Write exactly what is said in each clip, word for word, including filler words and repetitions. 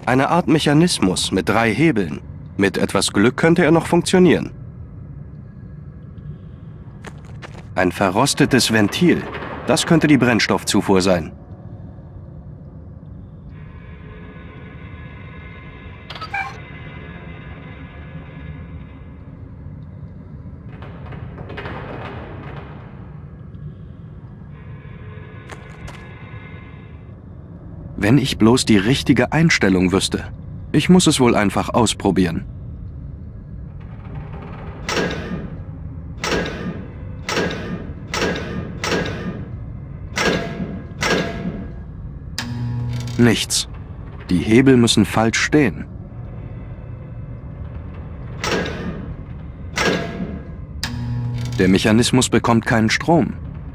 Eine Art Mechanismus mit drei Hebeln. Mit etwas Glück könnte er noch funktionieren. Ein verrostetes Ventil. Das könnte die Brennstoffzufuhr sein. Wenn ich bloß die richtige Einstellung wüsste. Ich muss es wohl einfach ausprobieren. Nichts. Die Hebel müssen falsch stehen. Der Mechanismus bekommt keinen Strom.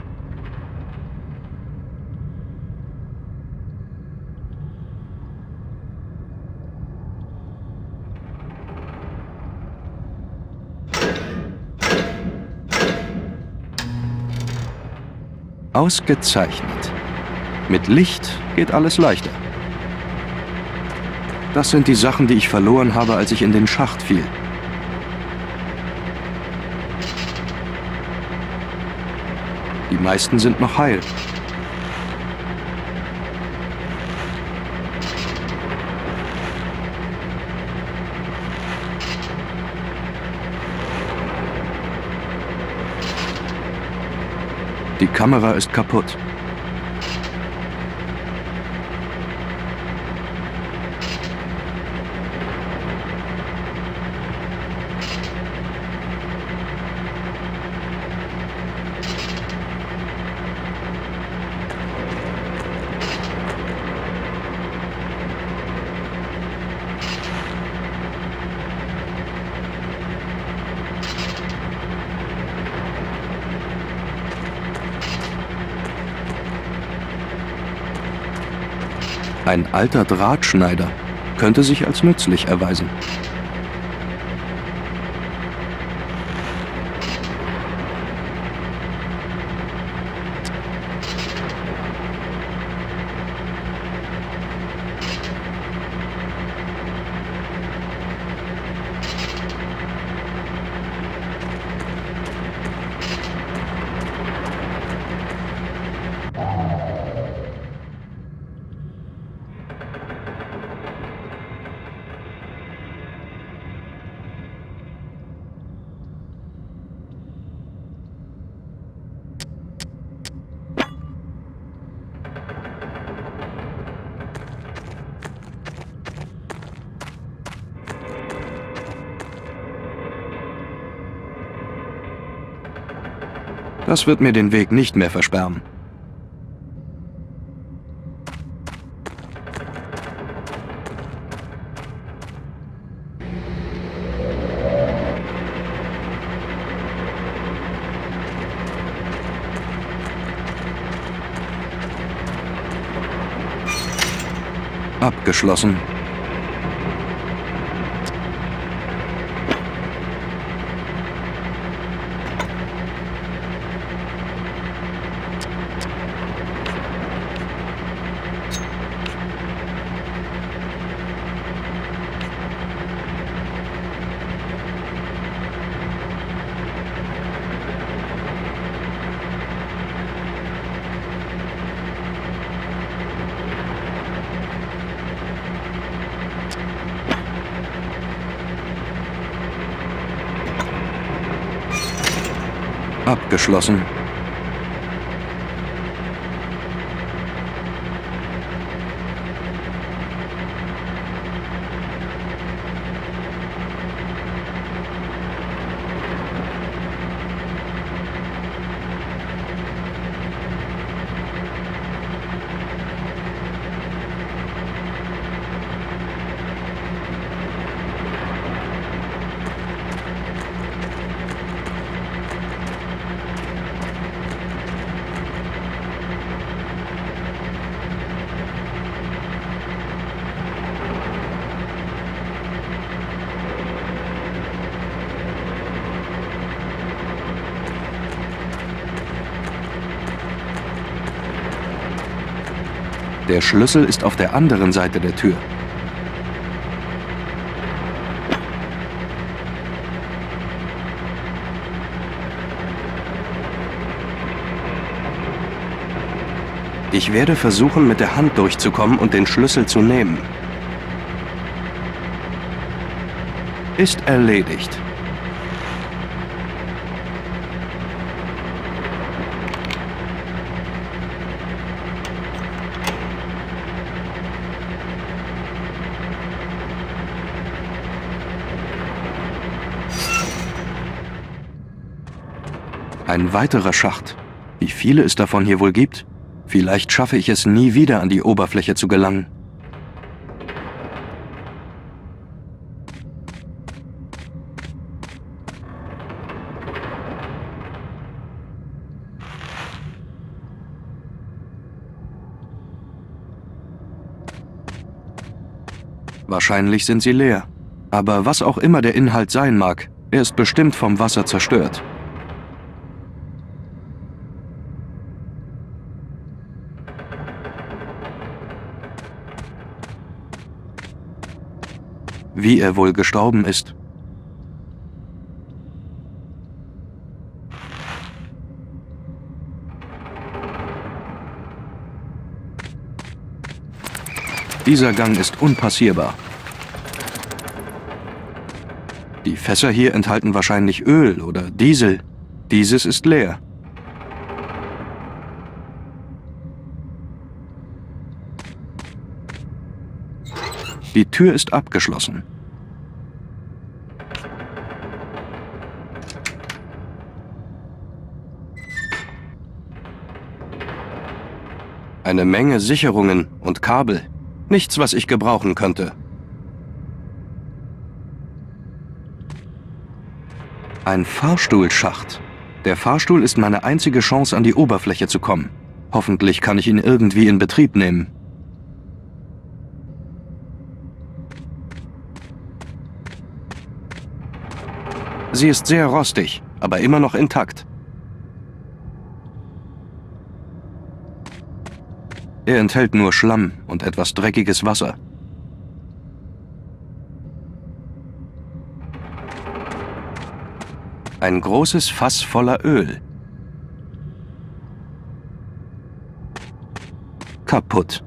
Ausgezeichnet. Mit Licht geht alles leichter. Das sind die Sachen, die ich verloren habe, als ich in den Schacht fiel. Die meisten sind noch heil. Die Kamera ist kaputt. Ein alter Drahtschneider könnte sich als nützlich erweisen. Das wird mir den Weg nicht mehr versperren. Abgeschlossen. Abgeschlossen. Der Schlüssel ist auf der anderen Seite der Tür. Ich werde versuchen, mit der Hand durchzukommen und den Schlüssel zu nehmen. Ist erledigt. Ein weiterer Schacht. Wie viele es davon hier wohl gibt? Vielleicht schaffe ich es nie wieder, an die Oberfläche zu gelangen. Wahrscheinlich sind sie leer. Aber was auch immer der Inhalt sein mag, er ist bestimmt vom Wasser zerstört. Wie er wohl gestorben ist. Dieser Gang ist unpassierbar. Die Fässer hier enthalten wahrscheinlich Öl oder Diesel. Dieses ist leer. Die Tür ist abgeschlossen. Eine Menge Sicherungen und Kabel. Nichts, was ich gebrauchen könnte. Ein Fahrstuhlschacht. Der Fahrstuhl ist meine einzige Chance, an die Oberfläche zu kommen. Hoffentlich kann ich ihn irgendwie in Betrieb nehmen. Sie ist sehr rostig, aber immer noch intakt. Er enthält nur Schlamm und etwas dreckiges Wasser. Ein großes Fass voller Öl. Kaputt.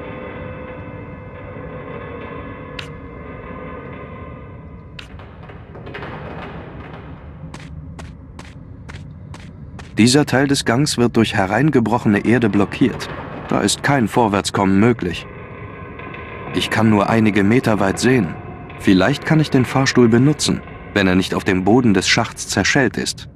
Dieser Teil des Gangs wird durch hereingebrochene Erde blockiert. Da ist kein Vorwärtskommen möglich. Ich kann nur einige Meter weit sehen. Vielleicht kann ich den Fahrstuhl benutzen, wenn er nicht auf dem Boden des Schachts zerschellt ist.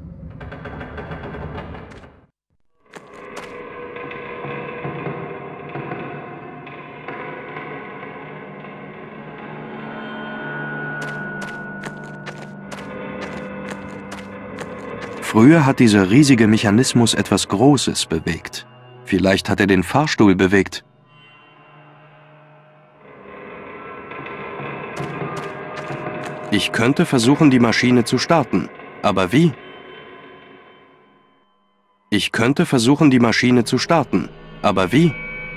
Früher hat dieser riesige Mechanismus etwas Großes bewegt. Vielleicht hat er den Fahrstuhl bewegt. Ich könnte versuchen, die Maschine zu starten. Aber wie? Ich könnte versuchen, die Maschine zu starten. Aber wie?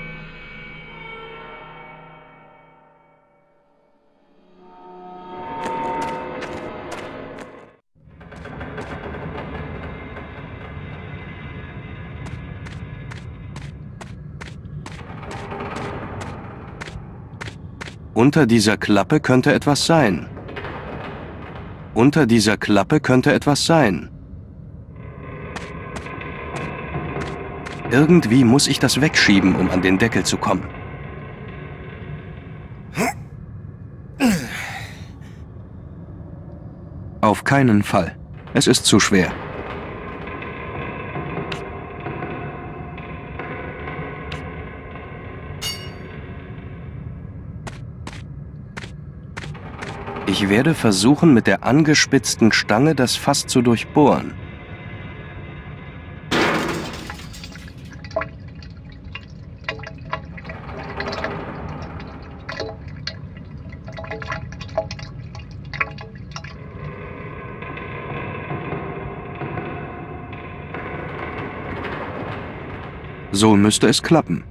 Unter dieser Klappe könnte etwas sein. Unter dieser Klappe könnte etwas sein. Irgendwie muss ich das wegschieben, um an den Deckel zu kommen. Auf keinen Fall. Es ist zu schwer. Ich werde versuchen, mit der angespitzten Stange das Fass zu durchbohren. So müsste es klappen.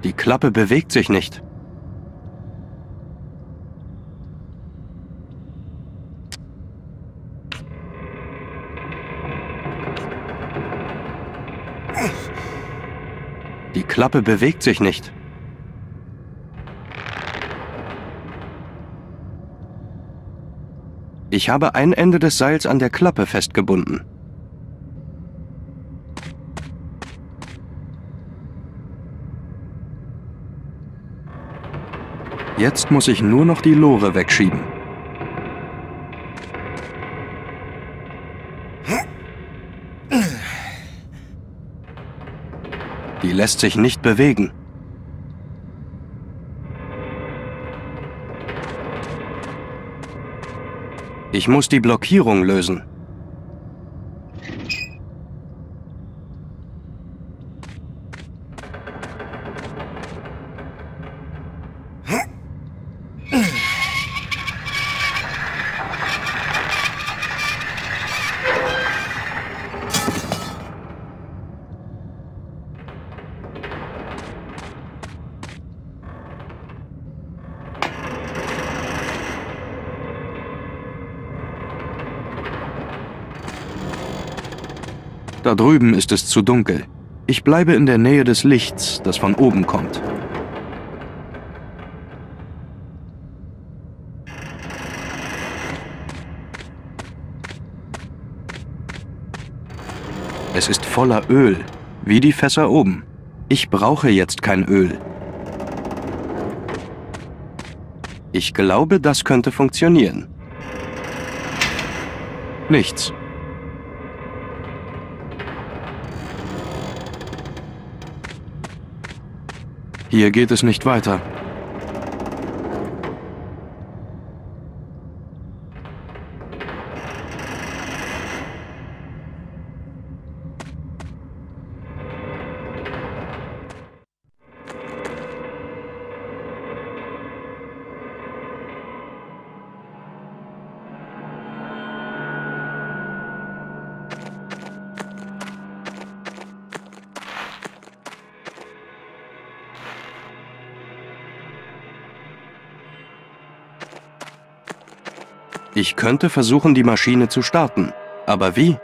Die Klappe bewegt sich nicht. Die Klappe bewegt sich nicht. Ich habe ein Ende des Seils an der Klappe festgebunden. Jetzt muss ich nur noch die Lore wegschieben. Die lässt sich nicht bewegen. Ich muss die Blockierung lösen. Da drüben ist es zu dunkel. Ich bleibe in der Nähe des Lichts, das von oben kommt. Es ist voller Öl, wie die Fässer oben. Ich brauche jetzt kein Öl. Ich glaube, das könnte funktionieren. Nichts. Hier geht es nicht weiter. Ich könnte versuchen, die Maschine zu starten. Aber wie?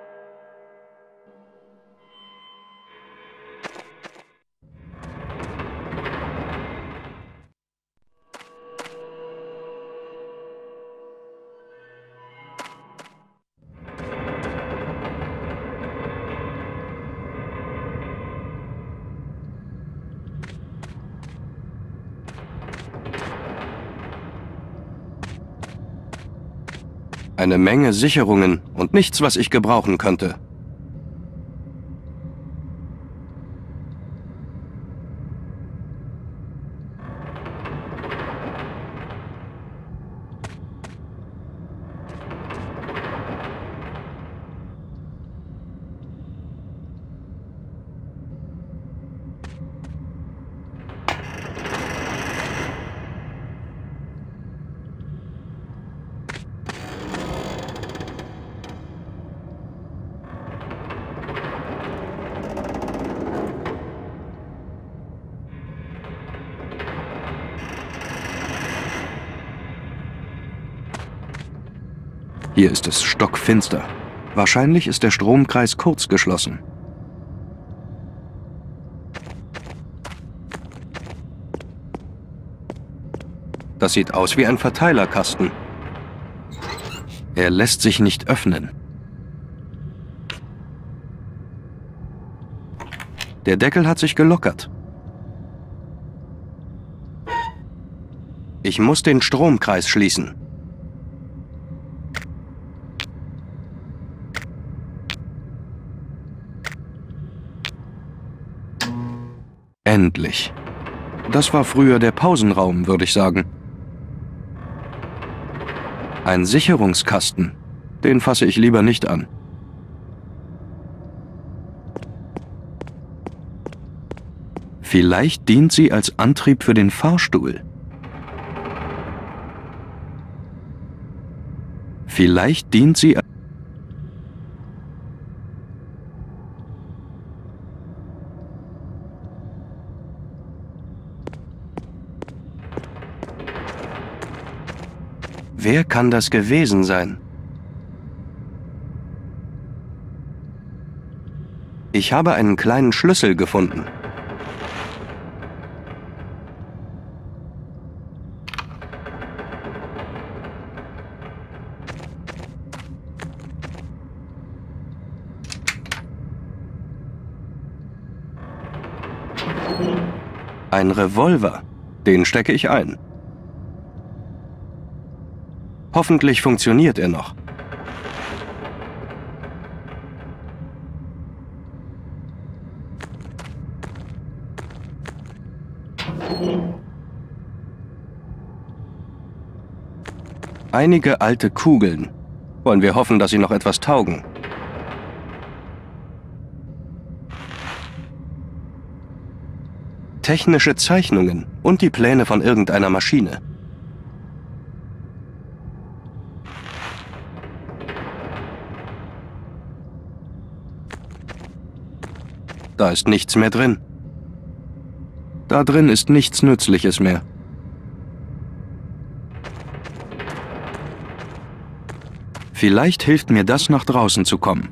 Eine Menge Sicherungen und nichts, was ich gebrauchen könnte. Hier ist es stockfinster. Wahrscheinlich ist der Stromkreis kurz geschlossen. Das sieht aus wie ein Verteilerkasten. Er lässt sich nicht öffnen. Der Deckel hat sich gelockert. Ich muss den Stromkreis schließen. Endlich. Das war früher der Pausenraum, würde ich sagen. Ein Sicherungskasten. Den fasse ich lieber nicht an. Vielleicht dient sie als Antrieb für den Fahrstuhl. Vielleicht dient sie als Wer kann das gewesen sein? Ich habe einen kleinen Schlüssel gefunden. Ein Revolver. Den stecke ich ein. Hoffentlich funktioniert er noch. Einige alte Kugeln. Wollen wir hoffen, dass sie noch etwas taugen. Technische Zeichnungen und die Pläne von irgendeiner Maschine. Da ist nichts mehr drin. Da drin ist nichts Nützliches mehr. Vielleicht hilft mir das, nach draußen zu kommen.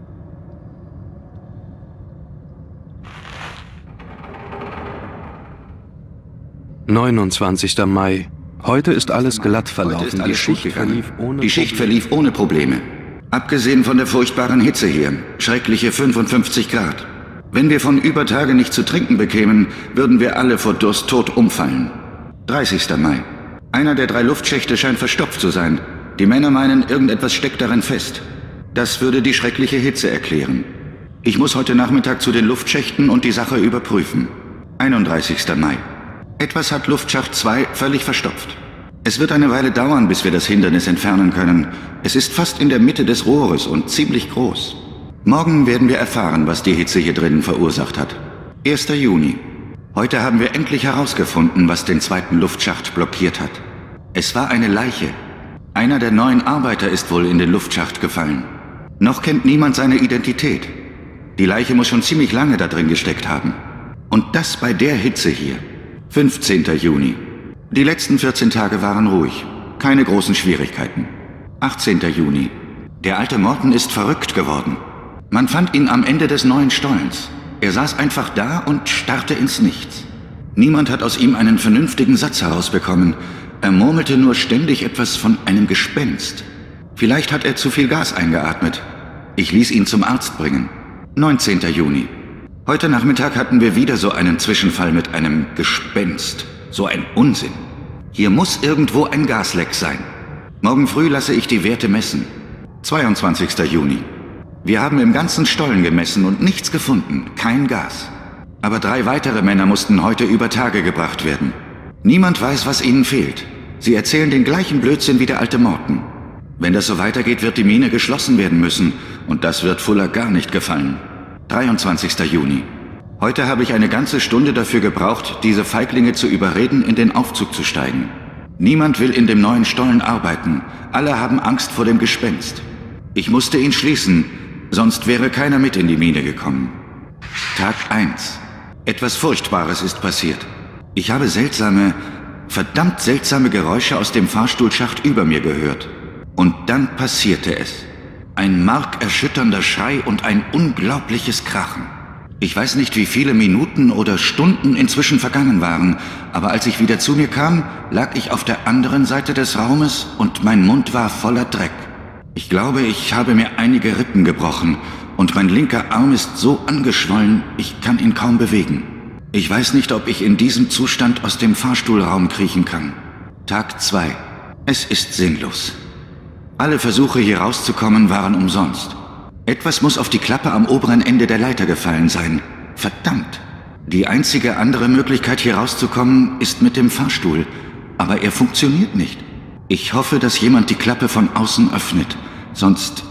neunundzwanzigster Mai. Heute ist alles glatt verlaufen. Die Schicht verlief ohne, Die Schicht verlief ohne Probleme. Abgesehen von der furchtbaren Hitze hier. Schreckliche fünfundfünfzig Grad. Wenn wir von über Tage nicht zu trinken bekämen, würden wir alle vor Durst tot umfallen. dreißigster Mai. Einer der drei Luftschächte scheint verstopft zu sein. Die Männer meinen, irgendetwas steckt darin fest. Das würde die schreckliche Hitze erklären. Ich muss heute Nachmittag zu den Luftschächten und die Sache überprüfen. einunddreißigster Mai. Etwas hat Luftschacht zwei völlig verstopft. Es wird eine Weile dauern, bis wir das Hindernis entfernen können. Es ist fast in der Mitte des Rohres und ziemlich groß. Morgen werden wir erfahren, was die Hitze hier drinnen verursacht hat. erster Juni. Heute haben wir endlich herausgefunden, was den zweiten Luftschacht blockiert hat. Es war eine Leiche. Einer der neuen Arbeiter ist wohl in den Luftschacht gefallen. Noch kennt niemand seine Identität. Die Leiche muss schon ziemlich lange da drin gesteckt haben. Und das bei der Hitze hier. fünfzehnter Juni. Die letzten vierzehn Tage waren ruhig. Keine großen Schwierigkeiten. achtzehnter Juni. Der alte Morton ist verrückt geworden. Man fand ihn am Ende des neuen Stollens. Er saß einfach da und starrte ins Nichts. Niemand hat aus ihm einen vernünftigen Satz herausbekommen. Er murmelte nur ständig etwas von einem Gespenst. Vielleicht hat er zu viel Gas eingeatmet. Ich ließ ihn zum Arzt bringen. neunzehnter Juni. Heute Nachmittag hatten wir wieder so einen Zwischenfall mit einem Gespenst. So ein Unsinn. Hier muss irgendwo ein Gasleck sein. Morgen früh lasse ich die Werte messen. zweiundzwanzigster Juni. Wir haben im ganzen Stollen gemessen und nichts gefunden. Kein Gas. Aber drei weitere Männer mussten heute über Tage gebracht werden. Niemand weiß, was ihnen fehlt. Sie erzählen den gleichen Blödsinn wie der alte Morton. Wenn das so weitergeht, wird die Mine geschlossen werden müssen. Und das wird Fuller gar nicht gefallen. dreiundzwanzigster Juni. Heute habe ich eine ganze Stunde dafür gebraucht, diese Feiglinge zu überreden, in den Aufzug zu steigen. Niemand will in dem neuen Stollen arbeiten. Alle haben Angst vor dem Gespenst. Ich musste ihn schließen, sonst wäre keiner mit in die Mine gekommen. Tag eins. Etwas Furchtbares ist passiert. Ich habe seltsame, verdammt seltsame Geräusche aus dem Fahrstuhlschacht über mir gehört. Und dann passierte es. Ein markerschütternder Schrei und ein unglaubliches Krachen. Ich weiß nicht, wie viele Minuten oder Stunden inzwischen vergangen waren, aber als ich wieder zu mir kam, lag ich auf der anderen Seite des Raumes und mein Mund war voller Dreck. Ich glaube, ich habe mir einige Rippen gebrochen und mein linker Arm ist so angeschwollen, ich kann ihn kaum bewegen. Ich weiß nicht, ob ich in diesem Zustand aus dem Fahrstuhlraum kriechen kann. Tag zwei. Es ist sinnlos. Alle Versuche, hier rauszukommen, waren umsonst. Etwas muss auf die Klappe am oberen Ende der Leiter gefallen sein. Verdammt! Die einzige andere Möglichkeit, hier rauszukommen, ist mit dem Fahrstuhl. Aber er funktioniert nicht. Ich hoffe, dass jemand die Klappe von außen öffnet. Sonst...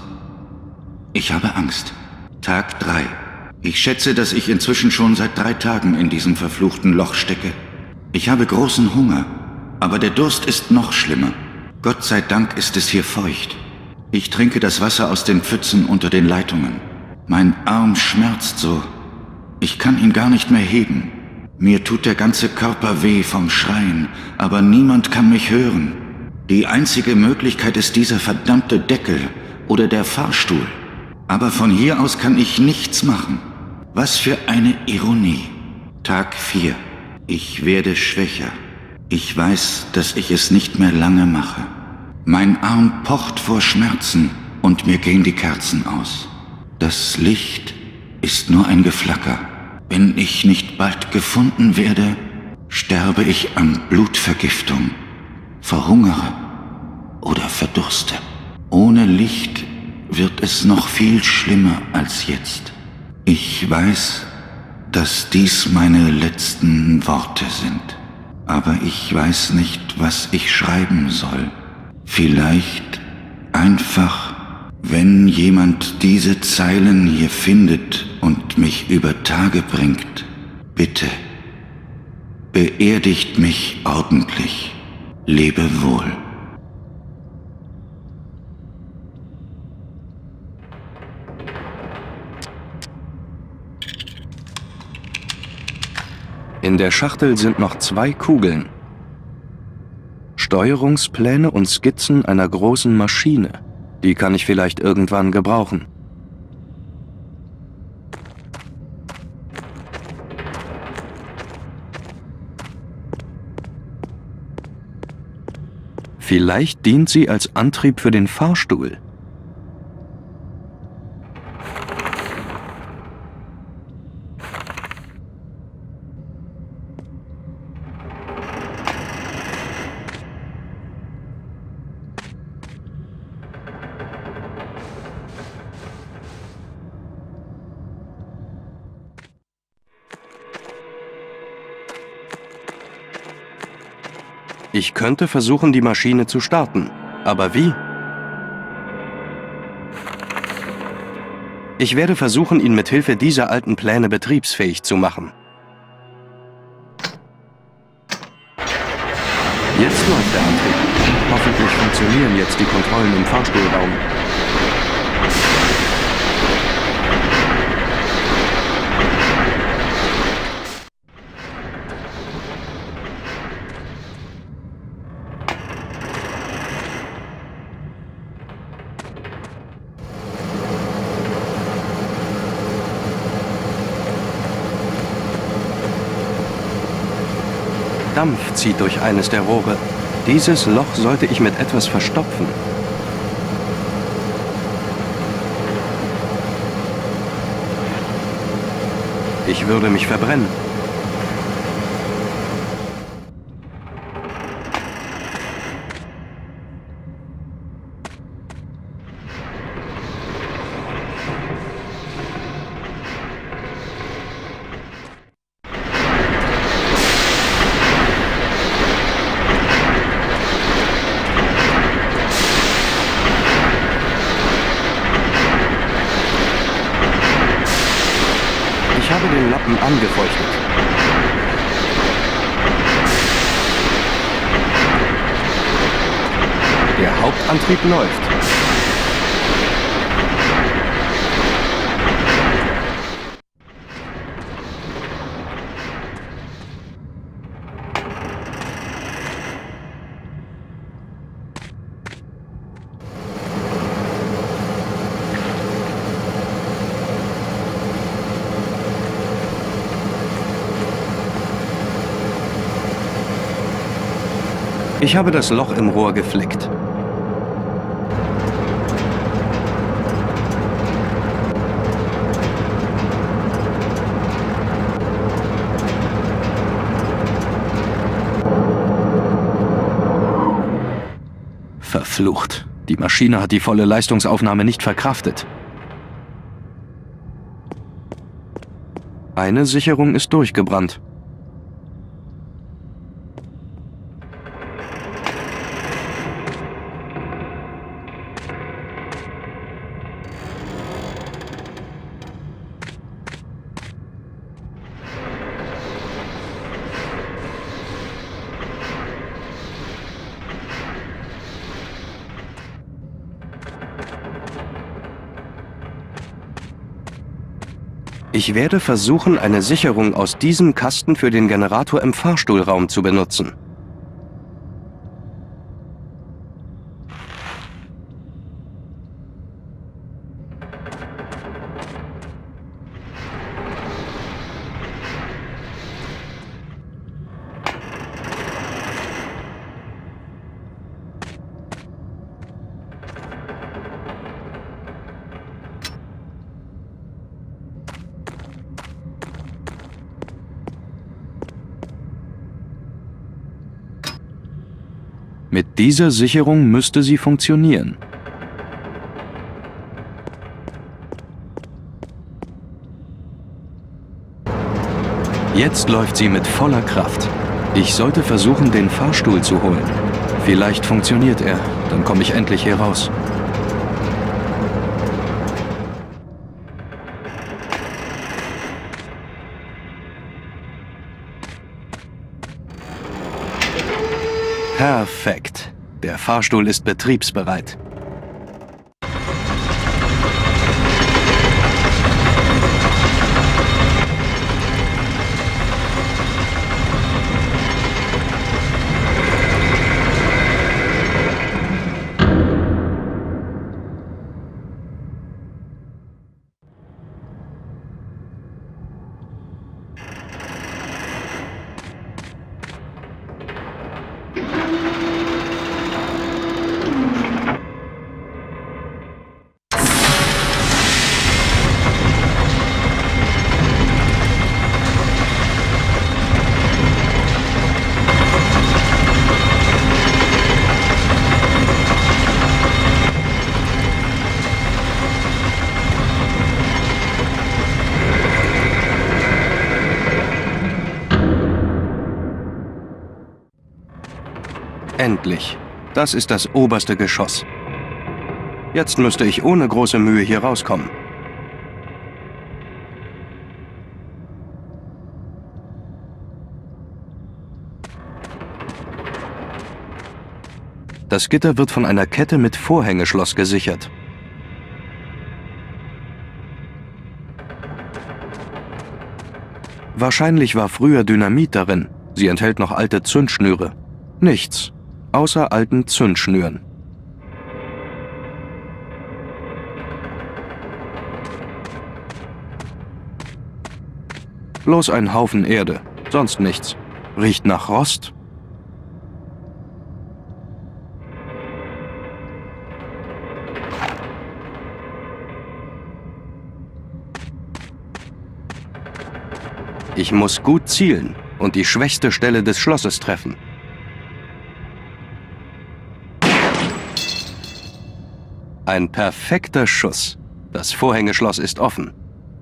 Ich habe Angst. Tag drei. Ich schätze, dass ich inzwischen schon seit drei Tagen in diesem verfluchten Loch stecke. Ich habe großen Hunger. Aber der Durst ist noch schlimmer. Gott sei Dank ist es hier feucht. Ich trinke das Wasser aus den Pfützen unter den Leitungen. Mein Arm schmerzt so. Ich kann ihn gar nicht mehr heben. Mir tut der ganze Körper weh vom Schreien, aber niemand kann mich hören. Die einzige Möglichkeit ist dieser verdammte Deckel oder der Fahrstuhl. Aber von hier aus kann ich nichts machen. Was für eine Ironie. Tag vier. Ich werde schwächer. Ich weiß, dass ich es nicht mehr lange mache. Mein Arm pocht vor Schmerzen und mir gehen die Kerzen aus. Das Licht ist nur ein Geflacker. Wenn ich nicht bald gefunden werde, sterbe ich an Blutvergiftung, verhungere oder verdurste. Ohne Licht wird es noch viel schlimmer als jetzt. Ich weiß, dass dies meine letzten Worte sind. Aber ich weiß nicht, was ich schreiben soll. Vielleicht einfach, wenn jemand diese Zeilen hier findet und mich über Tage bringt, bitte, beerdigt mich ordentlich. Lebe wohl. In der Schachtel sind noch zwei Kugeln. Steuerungspläne und Skizzen einer großen Maschine. Die kann ich vielleicht irgendwann gebrauchen. Vielleicht dient sie als Antrieb für den Fahrstuhl. Ich könnte versuchen, die Maschine zu starten. Aber wie? Ich werde versuchen, ihn mit Hilfe dieser alten Pläne betriebsfähig zu machen. Jetzt läuft der Antrieb. Hoffentlich funktionieren jetzt die Kontrollen im Fahrstuhlraum. Dampf zieht durch eines der Rohre. Dieses Loch sollte ich mit etwas verstopfen. Ich würde mich verbrennen. Ich habe den Lappen angefeuchtet. Der Hauptantrieb läuft. Ich habe das Loch im Rohr geflickt. Verflucht. Die Maschine hat die volle Leistungsaufnahme nicht verkraftet. Eine Sicherung ist durchgebrannt. Ich werde versuchen, eine Sicherung aus diesem Kasten für den Generator im Fahrstuhlraum zu benutzen. Mit dieser Sicherung müsste sie funktionieren. Jetzt läuft sie mit voller Kraft. Ich sollte versuchen, den Fahrstuhl zu holen. Vielleicht funktioniert er, dann komme ich endlich hier raus. Perfekt. Der Fahrstuhl ist betriebsbereit. Endlich. Das ist das oberste Geschoss. Jetzt müsste ich ohne große Mühe hier rauskommen. Das Gitter wird von einer Kette mit Vorhängeschloss gesichert. Wahrscheinlich war früher Dynamit darin. Sie enthält noch alte Zündschnüre. Nichts. Außer alten Zündschnüren. Bloß ein Haufen Erde, sonst nichts. Riecht nach Rost. Ich muss gut zielen und die schwächste Stelle des Schlosses treffen. Ein perfekter Schuss. Das Vorhängeschloss ist offen.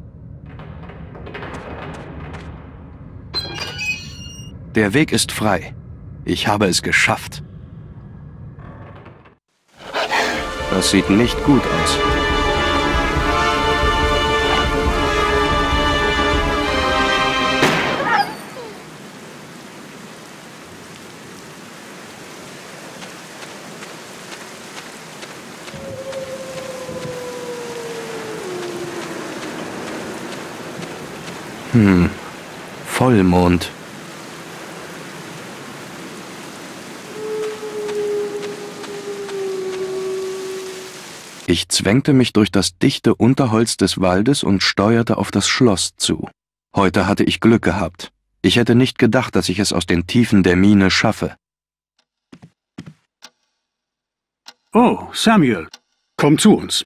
Der Weg ist frei. Ich habe es geschafft. Das sieht nicht gut aus. Hm, Vollmond. Ich zwängte mich durch das dichte Unterholz des Waldes und steuerte auf das Schloss zu. Heute hatte ich Glück gehabt. Ich hätte nicht gedacht, dass ich es aus den Tiefen der Mine schaffe. Oh, Samuel, komm zu uns.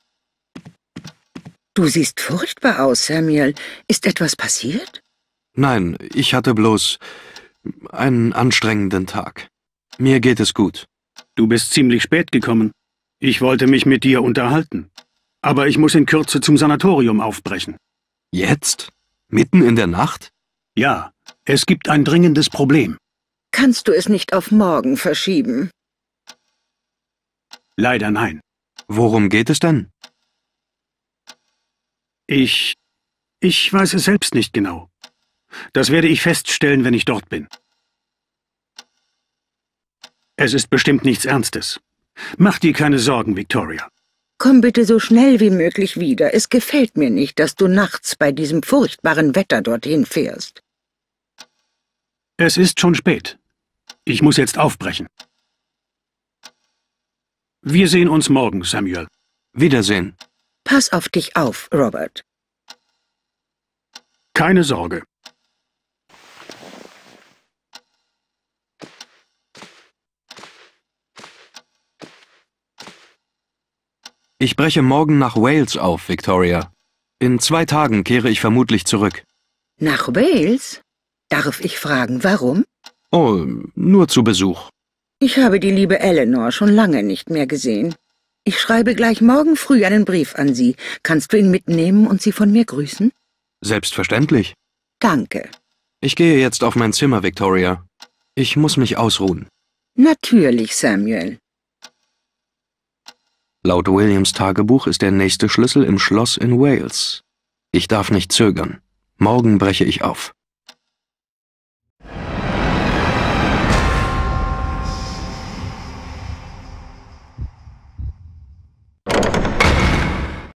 Du siehst furchtbar aus, Samuel. Ist etwas passiert? Nein, ich hatte bloß einen anstrengenden Tag. Mir geht es gut. Du bist ziemlich spät gekommen. Ich wollte mich mit dir unterhalten. Aber ich muss in Kürze zum Sanatorium aufbrechen. Jetzt? Mitten in der Nacht? Ja, es gibt ein dringendes Problem. Kannst du es nicht auf morgen verschieben? Leider nein. Worum geht es denn? Ich... ich weiß es selbst nicht genau. Das werde ich feststellen, wenn ich dort bin. Es ist bestimmt nichts Ernstes. Mach dir keine Sorgen, Victoria. Komm bitte so schnell wie möglich wieder. Es gefällt mir nicht, dass du nachts bei diesem furchtbaren Wetter dorthin fährst. Es ist schon spät. Ich muss jetzt aufbrechen. Wir sehen uns morgen, Samuel. Wiedersehen. Pass auf dich auf, Robert. Keine Sorge. Ich breche morgen nach Wales auf, Victoria. In zwei Tagen kehre ich vermutlich zurück. Nach Wales? Darf ich fragen, warum? Oh, nur zu Besuch. Ich habe die liebe Eleanor schon lange nicht mehr gesehen. Ich schreibe gleich morgen früh einen Brief an sie. Kannst du ihn mitnehmen und sie von mir grüßen? Selbstverständlich. Danke. Ich gehe jetzt auf mein Zimmer, Victoria. Ich muss mich ausruhen. Natürlich, Samuel. Laut Williams Tagebuch ist der nächste Schlüssel im Schloss in Wales. Ich darf nicht zögern. Morgen breche ich auf.